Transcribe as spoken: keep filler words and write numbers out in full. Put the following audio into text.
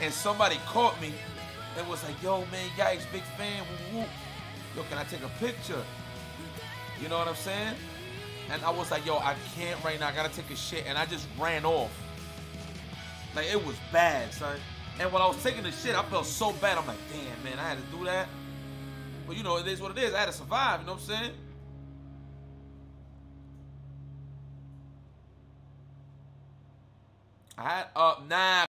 and somebody caught me and was like, yo, man, Yipes, big fan, woo, woo. Yo, can I take a picture? You know what I'm saying? And I was like, yo, I can't right now. I gotta take a shit. And I just ran off. Like, it was bad, son. And when I was taking the shit, I felt so bad. I'm like, damn, man, I had to do that. But, you know, it is what it is. I had to survive, you know what I'm saying? I had, uh, nah.